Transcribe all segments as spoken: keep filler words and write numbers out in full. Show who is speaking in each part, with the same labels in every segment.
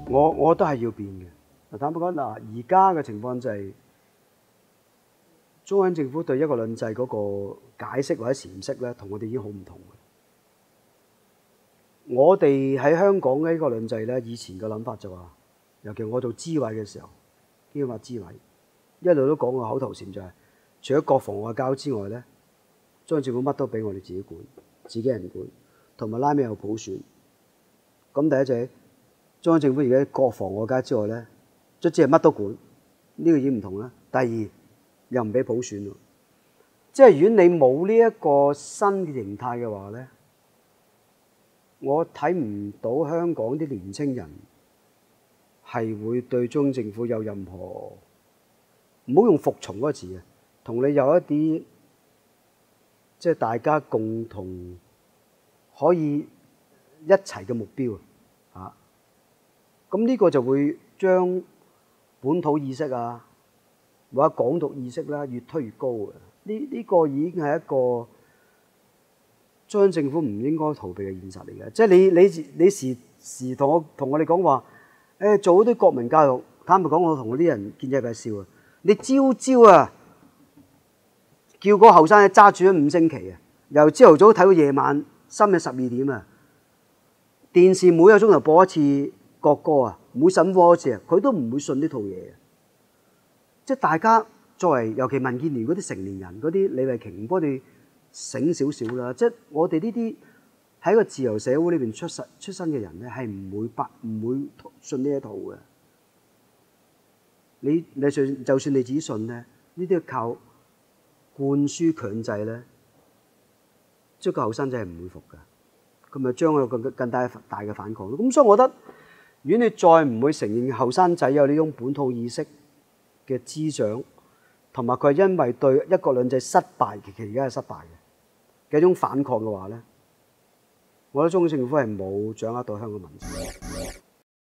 Speaker 1: 我我都係要變嘅。嗱，坦白講，嗱，而家嘅情況就係、是、中央政府對一國兩制嗰個解釋或者闡釋咧，同我哋已經好唔同嘅。我哋喺香港嘅一國兩制咧，以前嘅諗法就話，尤其我做諮委嘅時候，基本法諮委一路都講個口頭禪就係、是，除咗國防外交之外咧，中央政府乜都俾我哋自己管，自己人管，同埋拉尾有普選。咁第一就係中央政府而家國防外交之外咧，卒之係乜都管，呢、這個已經唔同啦。第二又唔俾普選喎，即係如果你冇呢一個新嘅形態嘅話咧，我睇唔到香港啲年青人係會對中央政府有任何，唔好用服從嗰個字啊，同你有一啲即係大家共同可以一齊嘅目標啊，咁呢個就會將本土意識啊或者港獨意識啦越推越高嘅。呢呢個已經係一個中央政府唔應該逃避嘅現實嚟嘅。即係你你你時時同我同我哋講話，誒做嗰啲國民教育，坦白講，我同嗰啲人見一計笑啊！你朝朝啊叫個後生仔揸住咗五星旗啊，由朝頭早睇到夜晚深夜十二點啊，電視每個鐘頭播一次國歌啊，每審播一次啊，佢都唔會信呢套嘢。即係大家作為尤其民建聯嗰啲成年人嗰啲，李慧瓊幫你醒少少啦。即係我哋呢啲喺個自由社會裏邊出世出身嘅人咧，係唔會白唔會信呢一套嘅。你你算就算你自己信咧，呢啲要靠灌輸強制咧，即係個後生仔係唔會服㗎。咁咪將佢更更大大嘅反抗咯。咁所以我覺得，如果你再唔會承認後生仔有呢種本土意識嘅滋長，同埋佢係因為對一國兩制失敗，其實而家係失敗嘅嘅一種反抗嘅話咧，我覺得中央政府係冇掌握到香港民情。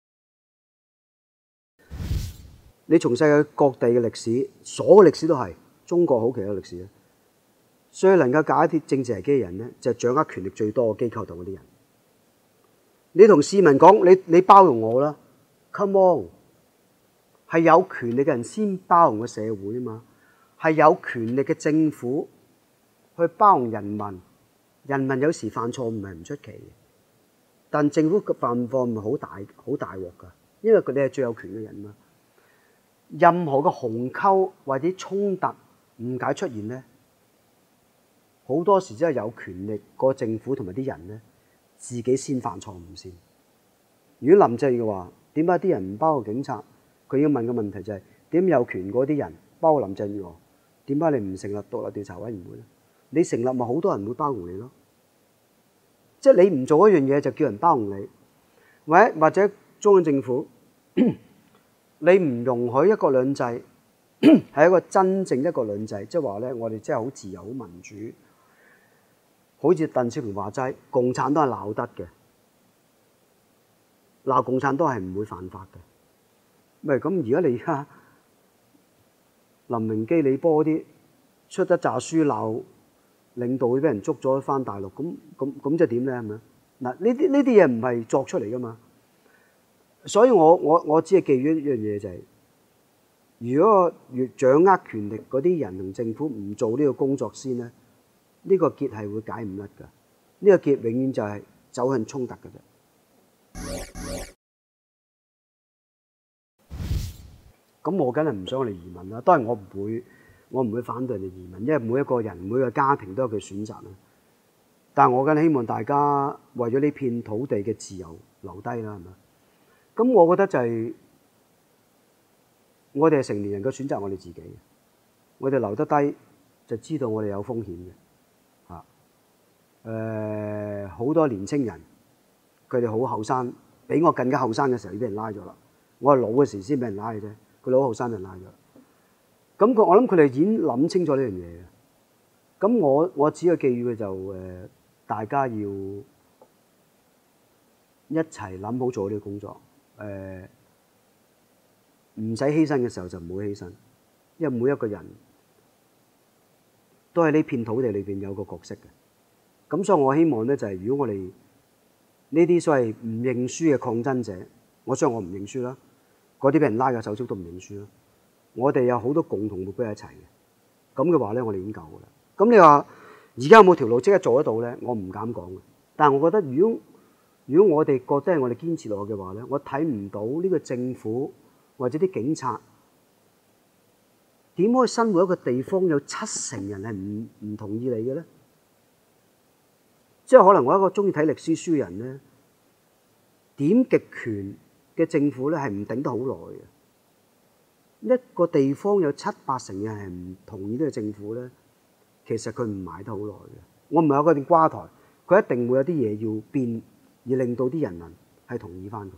Speaker 1: 你從世界各地嘅歷史，所有歷史都係中國好奇嘅歷史咧。所以能夠解決政治危機嘅人咧，就係掌握權力最多嘅機構同嗰啲人。你同市民講，你你包容我啦 ，come on， 係有權力嘅人先包容個社會啊嘛，係有權力嘅政府去包容人民。人民有時犯錯誤係唔出奇嘅，但政府嘅犯錯誤好大好大鑊㗎，因為佢哋係最有權嘅人嘛。任何嘅鴻溝或者衝突誤解出現咧，好多時真係有權力個政府同埋啲人咧，自己先犯錯誤先。如果林鄭嘅話，點解啲人唔包括警察？佢要問嘅問題就係點有權嗰啲人，包括林鄭月娥，點解你唔成立獨立調查委員會咧？你成立咪好多人會包容你咯？即係你唔做一樣嘢就叫人包容你，或者或者中央政府你唔容許一國兩制係一個真正一國兩制，即係話咧，我哋真係好自由、好民主，好似鄧小平話齋，共產黨係鬧得嘅，鬧共產黨係唔會犯法嘅。咪咁而家你而家林榮基、李波啲出得詐書鬧領導會俾人捉咗返大陸，咁咁咁即係點咧？係咪？嗱，呢啲呢啲嘢唔係作出嚟噶嘛。所以我我我只係記住一樣嘢就係、是，如果越掌握權力嗰啲人同政府唔做呢個工作先咧，呢、這個結係會解唔甩㗎。呢、這個結永遠就係走向衝突㗎啫。咁我梗係唔想我哋移民啦。當然我唔會，我唔會反對人哋移民，因為每一個人每個家庭都有佢選擇啦。但係我梗係希望大家為咗呢片土地嘅自由留低啦，係咪？咁我覺得就係、是、我哋係成年人嘅選擇，我哋自己。我哋留得低就知道我哋有風險嘅嚇。誒、呃，好多年青人佢哋好後生，比我更加後生嘅時候已經俾人拉咗啦。我係老嘅時先俾人拉嘅啫，佢老後生俾人拉咗。咁佢我諗佢哋已經諗清楚呢樣嘢嘅。咁我我只係寄語佢就誒、呃，大家要一齊諗好做呢個工作。誒，唔使犧牲嘅時候就唔好犧牲，因為每一個人都喺呢片土地裏邊有個角色嘅。咁所以我希望咧就係、是，如果我哋呢啲所謂唔認輸嘅抗爭者， 我相信我唔認輸啦。嗰啲俾人拉嘅手足都唔認輸啦。我哋有好多共同目標喺一齊嘅，咁嘅話咧，我哋已經夠噶啦。咁你話而家有冇條路即刻做得到咧？我唔敢講嘅。但係我覺得，如果如果我哋覺得係我哋堅持落去嘅話咧，我睇唔到呢個政府或者啲警察點可以生活一個地方有七成人係唔唔同意你嘅咧？即係可能我一個中意睇歷史書嘅人咧，點極權嘅政府咧係唔頂得好耐嘅。一個地方有七八成人係唔同意呢個政府咧，其實佢唔埋得好耐嘅。我唔係有個電瓜台，佢一定會有啲嘢要變，而令到啲人民係同意翻佢。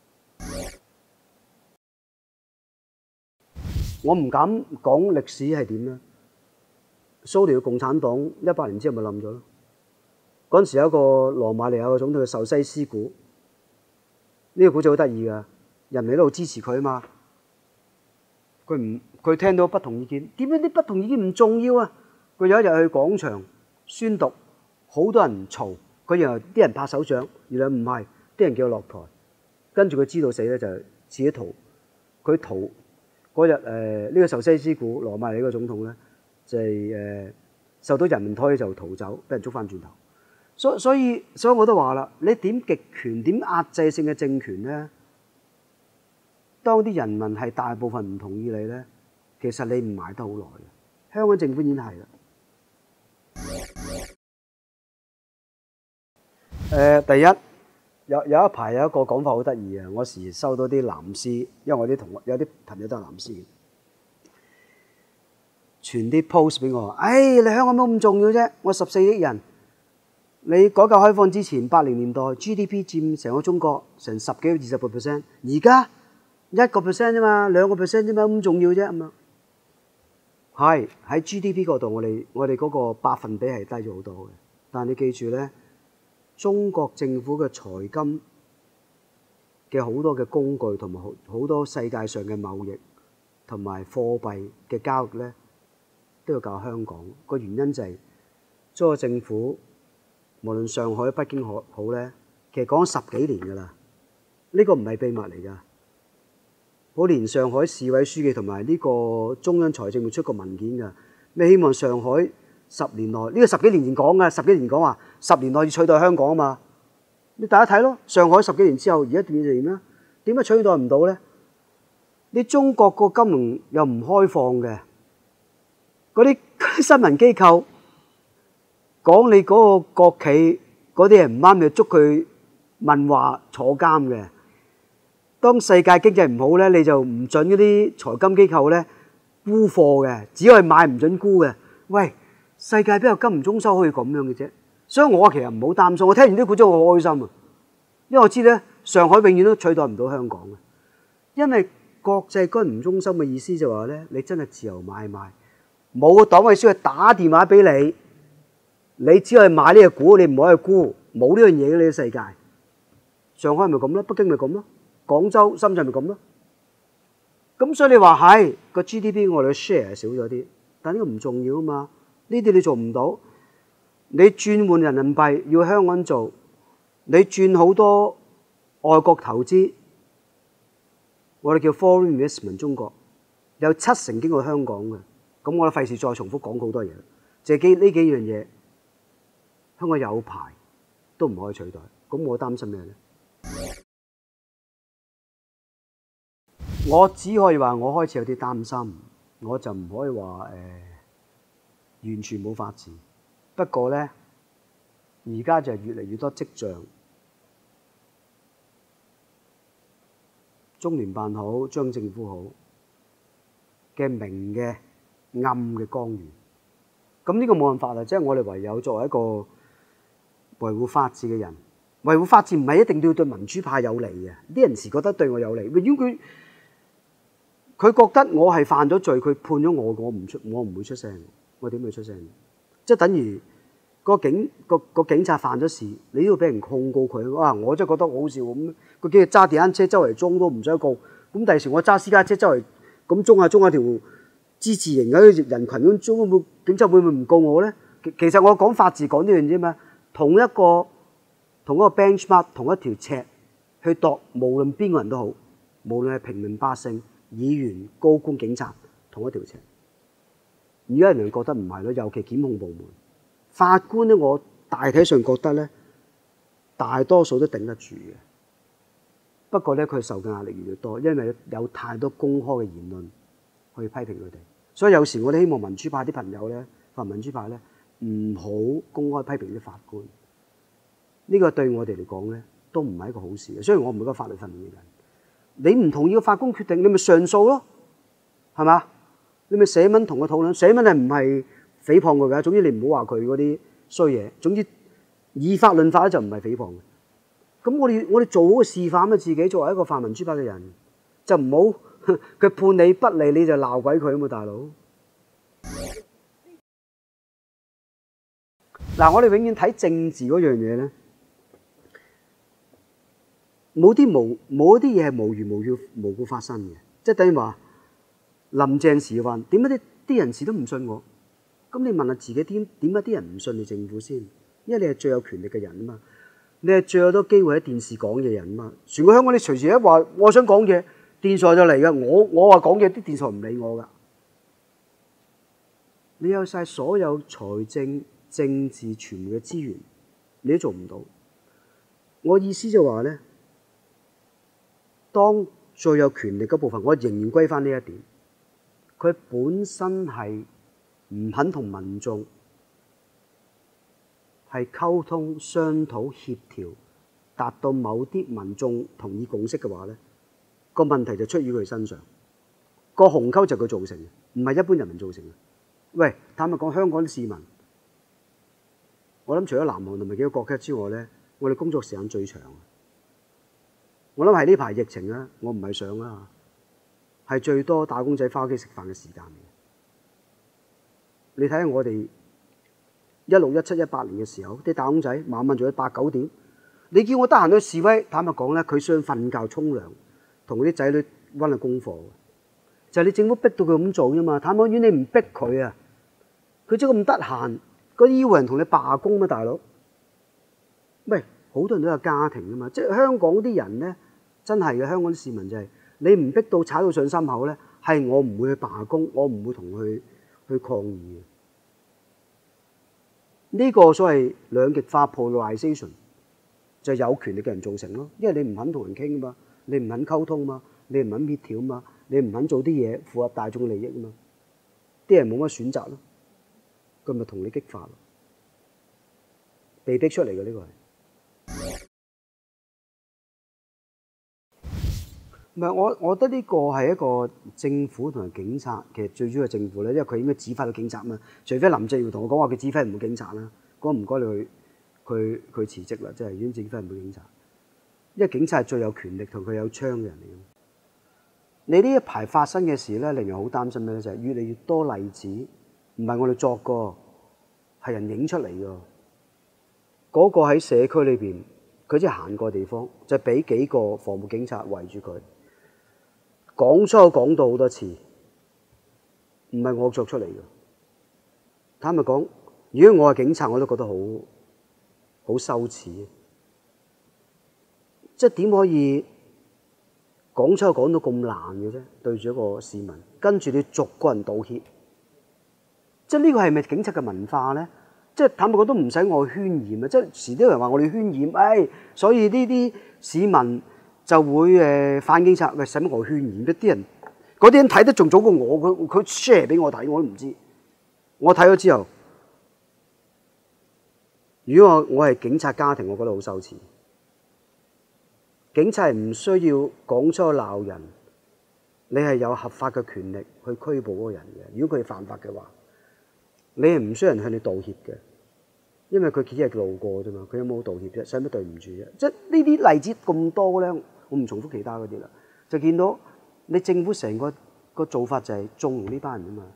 Speaker 1: 我唔敢講歷史係點咧。蘇聯嘅共產黨一百年之後咪冧咗咯。嗰陣時有一個羅馬尼亞嘅總統叫壽西斯古，呢個古仔好得意噶，人哋喺度支持佢啊嘛。佢唔佢聽到不同意見，點解啲不同意見唔重要啊？佢有一日去廣場宣讀，好多人嘈，佢然後啲人拍手掌，原來唔係，啲人叫佢落台，跟住佢知道死咧就自己逃，佢逃嗰日誒呢個壽西斯古羅馬尼亞嘅總統咧就係、是、誒、呃、受到人民推就逃走，俾人捉翻轉頭。所所以所以我都話啦，你點極權點壓制性嘅政權咧？當啲人民係大部分唔同意你咧，其實你唔捱得好耐嘅。香港政府已經係啦。誒、呃，第一有有一排有一個講法好得意嘅，我時收到啲藍絲，因為我啲同學有啲朋友都係藍絲，傳啲 post 俾我，誒、哎，你香港都咁重要啫？我十四億人，你改革開放之前八零年代 G D P 佔成個中國成十幾二十個 percent， 而家一個 percent 啫嘛，兩個 percent 啫嘛，咁重要啫咁啊？係喺 G D P 嗰度，我哋我哋嗰個百分比係低咗好多嘅。但係你記住咧，中國政府嘅財金嘅好多嘅工具同埋好好多世界上嘅貿易同埋貨幣嘅交易咧，都要靠香港。個原因就係中國政府無論上海、北京好好咧，其實講咗十幾年㗎啦，呢個唔係秘密嚟㗎。嗰年上海市委書記同埋呢個中央財政會出個文件㗎，咩希望上海十年內，呢個十幾年前講㗎，十幾年前講話十年內要取代香港啊嘛。你大家睇咯，上海十幾年之後而家變成點咧？點解取代唔到咧？你中國個金融又唔開放嘅，嗰啲新聞機構講你嗰個國企嗰啲人唔啱，就捉佢問話坐監嘅。當世界經濟唔好咧，你就唔準嗰啲財金機構咧沽貨嘅，只可以買唔準沽嘅。喂，世界邊有金融中心可以咁樣嘅啫？所以我其實唔好擔心。我聽完啲古仔我好開心啊，因為我知咧上海永遠都取代唔到香港嘅，因為國際金融中心嘅意思就話咧，你真係自由買賣，冇個黨委書記打電話俾你，你只可以買呢個股，你唔可以沽，冇呢樣嘢嘅呢個世界。上海咪咁咯，北京咪咁咯。廣州、深圳咪咁咯，咁所以你話係個 G D P 我哋嘅 share 少咗啲，但呢個唔重要啊嘛，呢啲你做唔到，你轉換人民幣要香港做，你轉好多外國投資，我哋叫 foreign investment 中國，有七成經過香港嘅，咁我哋費事再重複講好多嘢，就係呢幾樣嘢，香港有排都唔可以取代，咁我擔心咩咧？我只可以話我開始有啲擔心，我就唔可以話誒、呃、完全冇法治。不過咧，而家就越嚟越多跡象，中聯辦好、中央政府好嘅明嘅、暗嘅干預。咁呢個冇辦法啦，即係我哋唯有作為一個維護法治嘅人，維護法治唔係一定要對民主派有利嘅。啲人時覺得對我有利，如果佢佢覺得我係犯咗罪，佢判咗我，我唔出，我唔會出聲。我點會出聲？即係等於個警個個警察犯咗事，你都要俾人控告佢。哇！我真係覺得好好笑咁。佢幾日揸電單車周圍裝都唔使告，咁第時我揸私家車周圍咁裝下裝下條之字形嘅人群咁裝，會警察會唔會唔告我咧？其其實我講法治講呢樣啫嘛，同一個同一個 benchmark 同一條尺去度無論邊個人都好，無論係平民百姓、議員、高官、警察，同一條尺。而家人哋覺得唔係咯，尤其檢控部門法官咧，我大體上覺得咧，大多數都頂得住嘅。不過咧，佢受嘅壓力越嚟越多，因為有太多公開嘅言論去批評佢哋。所以有時我哋希望民主派啲朋友咧，泛民主派咧，唔好公開批評啲法官。呢個對我哋嚟講咧，都唔係一個好事嘅。雖然我唔係個法律訓練嘅人，你唔同意個法官決定，你咪上訴咯，係嘛？你咪寫文同佢討論，寫文係唔係誹謗佢㗎？總之你唔好話佢嗰啲衰嘢。總之以法論法咧就唔係誹謗嘅。咁我哋我哋做好個示範啊！自己作為一個泛民主派嘅人，就唔好佢判你不利你就鬧鬼佢啊嘛，大佬。嗱，我哋永遠睇政治嗰樣嘢咧，冇啲無冇一啲嘢係無緣無故無故發生嘅，即係等於話林鄭時運點解啲啲人士都唔信我？咁你問下自己點點解啲人唔信你政府先？因為你係最有權力嘅人啊嘛。你係最有多機會喺電視講嘢人嘛？全個香港你隨時一話我想講嘢，電視台就嚟㗎。我我話講嘢，啲電視台唔理我㗎。你有晒所有財政、政治、傳媒嘅資源，你都做唔到。我意思就話咧，當最有權力嗰部分，我仍然歸翻呢一點，佢本身係唔肯同民眾係溝通、商討、協調，達到某啲民眾同意共識嘅話咧，個問題就出於佢身上。個鴻溝就佢造成嘅，唔係一般人民造成嘅。喂，坦白講，香港啲市民，我諗除咗南韓同埋幾個國家之外咧，我哋工作時間最長。我諗係呢排疫情啦，我唔係想啦，係最多打工仔翻屋企食飯嘅時間。你睇下我哋。一六、一七、一八年嘅時候，啲打工仔晚晚做到八九點。你叫我得閒去示威，坦白講咧，佢想瞓覺、沖涼，同啲仔女溫下功課。就係你政府逼到佢咁做啫嘛。坦白講，你唔逼佢啊，佢即係咁得閒，個醫護人同你罷工咩，大佬？喂，好多人都有家庭噶嘛，即係香港啲人咧，真係嘅。香港啲市民就係你唔逼到踩到上心口咧，係我唔會去罷工，我唔會同佢去抗議嘅。呢個所謂兩極化 polarization 就係有權力嘅人造成咯，因為你唔肯同人傾啊嘛，你唔肯溝通嘛，你唔肯協調嘛，你唔肯做啲嘢符合大眾利益啊嘛，啲人冇乜選擇咯，佢咪同你激化咯，被逼出嚟嘅呢個係。唔係我，我覺得呢個係一個政府同埋警察，其實最主要係政府咧，因為佢應該指揮到警察嘛。除非林鄭要同我講話，佢指揮唔到警察啦，嗰唔該你去佢佢辭職啦，即係已經指揮唔到警察。因為警察係最有權力同佢有槍嘅人嚟嘅。你呢一排發生嘅事咧，令人好擔心咧，就係越嚟越多例子，唔係我哋作過，係人影出嚟㗎。嗰個喺社區裏邊，佢即係行過地方，就俾幾個防暴警察圍住佢。講粗口講到好多次，唔係我作出嚟嘅。坦白講，如果我係警察，我都覺得好好羞恥。即係點可以講粗口講到咁爛嘅啫？對住一個市民，跟住你逐個人道歉，即係呢個係咪警察嘅文化咧？即係坦白講都唔使我去渲染啊！即係時都有人話我哋渲染，誒、哎，所以呢啲市民就會誒反警察，喂，使乜我渲染？啲人嗰啲人睇得仲早過我，佢佢 share 俾我睇，我都唔知。我睇咗之後，如果我我係警察家庭，我覺得好羞恥。警察係唔需要講粗口鬧人，你係有合法嘅權力去拘捕嗰個人嘅。如果佢係犯法嘅話，你係唔需要人向你道歉嘅，因為佢只係路過啫嘛。佢有冇道歉啫？使乜對唔住啫？即係呢啲例子咁多咧。我唔重複其他嗰啲啦，就見到你政府成個個做法就係縱容呢班人啊嘛，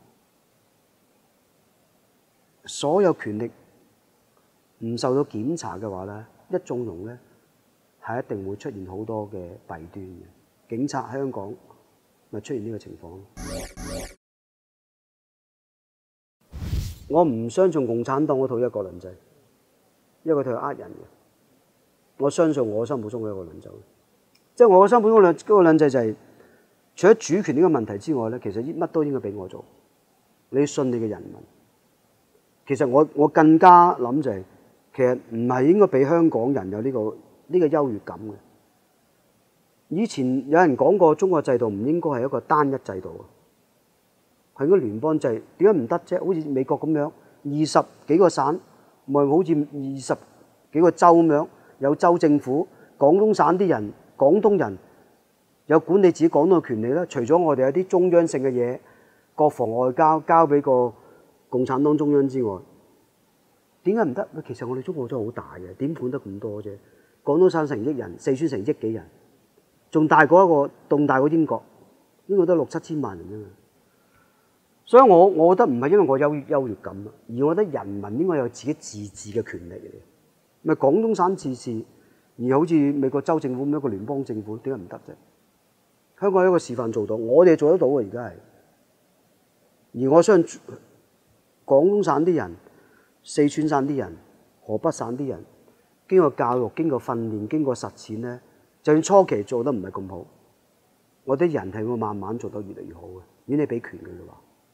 Speaker 1: 所有權力唔受到檢查嘅話咧，一縱容咧係一定會出現好多嘅弊端嘅。警察香港咪出現呢個情況。我唔相信共產黨嗰套一國兩制，因為佢係呃人嘅。我相信我心目中嘅一國兩制。 即係我嘅心本嗰兩嗰個兩制就係，除咗主權呢個問題之外咧，其實乜都應該俾我做。你信你嘅人民。其實我我更加諗就係，其實唔係應該俾香港人有呢個呢個優越感嘅。以前有人講過中國制度唔應該係一個單一制度，係應該聯邦制。點解唔得啫？好似美國咁樣，二十幾個省，咪好似二十幾個州咁樣，有州政府，廣東省啲人，廣東人有管理自己廣東嘅權利啦。除咗我哋有啲中央性嘅嘢，國防外交交俾個共產黨中央之外，點解唔得？其實我哋中國真係好大嘅，點管得咁多啫？廣東省成億人，四川成億幾人，仲大過一個，仲大過英國，英國得六七千萬人啫嘛。所以我我覺得唔係因為我優優越感，而我覺得人民應該有自己自治嘅權利嚟。咪廣東省自治，而好似美國州政府咁一個聯邦政府，點解唔得啫？香港有一個示範做到，我哋做得到嘅而家係。而我相信廣東省啲人、四川省啲人、河北省啲人，經過教育、經過訓練、經過實踐咧，就算初期做得唔係咁好，我哋人係會慢慢做得越嚟越好嘅。如果你俾權佢嘅話，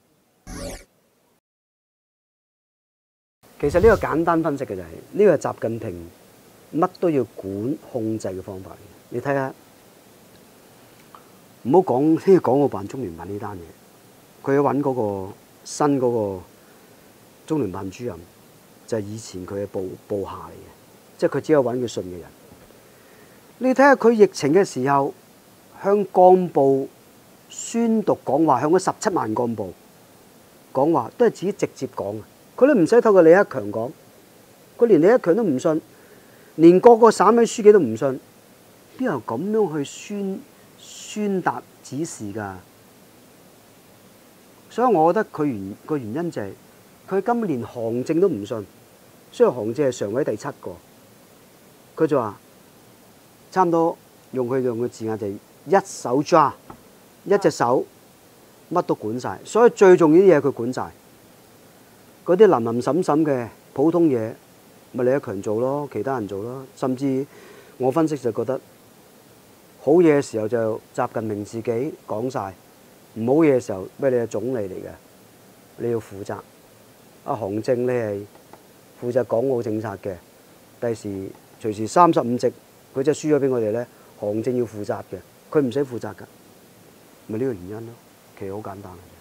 Speaker 1: 其實呢個簡單分析嘅就係、是、呢、這個係習近平乜都要管控制嘅方法嚟嘅。你睇下，唔好講呢個港澳辦、中聯辦呢單嘢。佢要揾嗰個新嗰個中聯辦主任，就係以前佢嘅部部下嚟嘅，即係佢只有揾佢信嘅人。你睇下佢疫情嘅時候，向幹部宣讀講話，向嗰十七萬幹部講話，都係自己直接講嘅，佢都唔使透過李克強講，佢連李克強都唔信，連各個省委書記都唔信，邊有咁樣去宣宣達指示㗎？所以我覺得佢原個原因就係佢根本連韓正都唔信，雖然韓正係常委第七個，佢就話差唔多用佢用嘅字眼就係一手抓，一隻手乜都管晒，所以最重要啲嘢佢管晒，嗰啲林林審審嘅普通嘢咪李克強做咯，其他人做咯，甚至我分析就覺得好嘢嘅時候就習近平自己講晒。唔好嘢嘅時候，咩你係總理嚟嘅，你要負責。阿韓正你係負責港澳政策嘅，第時隨時三十五席，佢就輸咗俾我哋咧，韓正要負責嘅，佢唔使負責㗎，咪呢個原因咯，其實好簡單。